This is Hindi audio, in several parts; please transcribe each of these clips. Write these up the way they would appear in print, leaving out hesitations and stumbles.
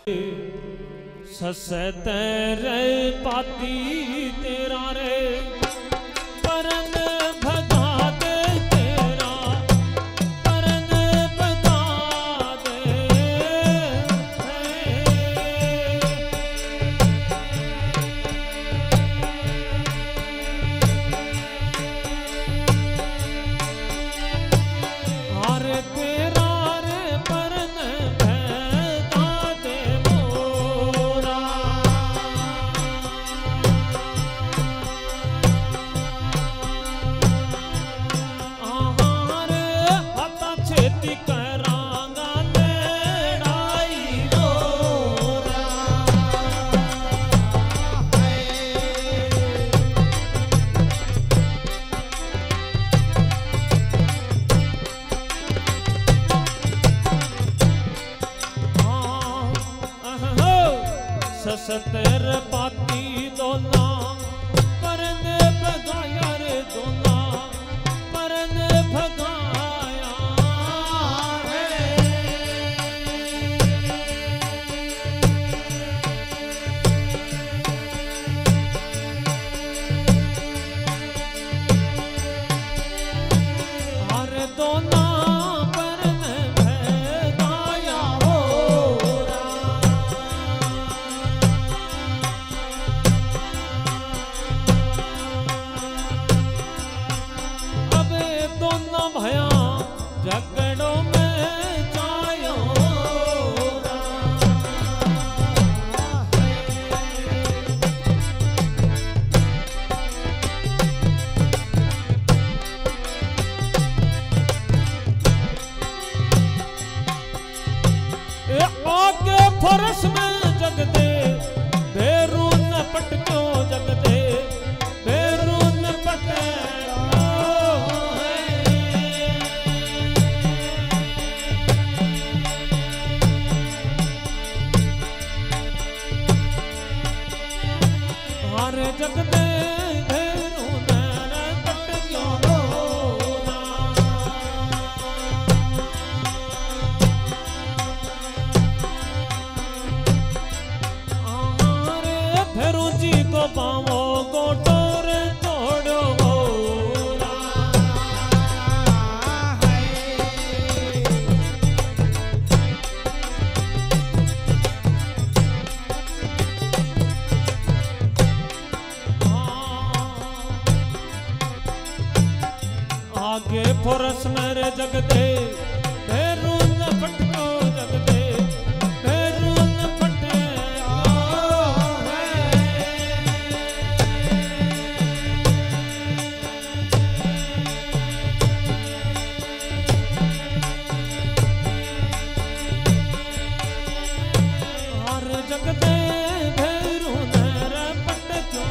ससतर पाती तेरा रे परन भगा दे तेरा परन भगा दे हर तेरा रे परन भगा दे मोरा आहार हता छेती करांगा लड़ाई मोरा ससतर पाती दोना परन भगाया रे दोना परन भगाया अरे दोना परन भगाया हो अबे दोनों भया झगड़ों में जायो ए आगे फरस में जग दे भेरू न पटको जग दे भेरू न पटे हर जग दे भेरू न पटको आरे भेरू जी को पावो गोटोर तोड़ो आगे फरस मेरे जग दे भेरू न पटको जग दे भेरू न पटे हर जग दे भेरू न पटको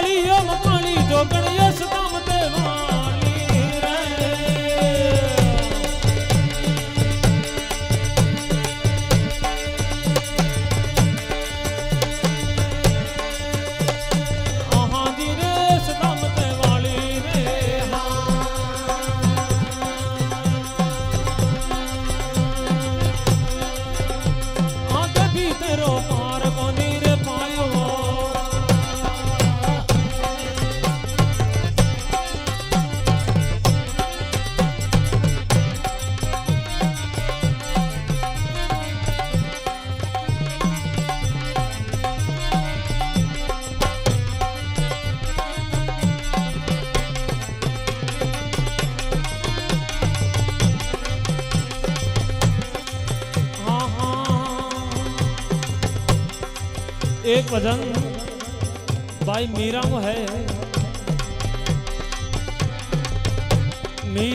वाली ओम काली जोगण यस दाम ते वाली रे आहा जी रे सदाम ते वाली रे हाँ कभी तेरो पार कोनी रे पायो एक भजन भाई मीरा को है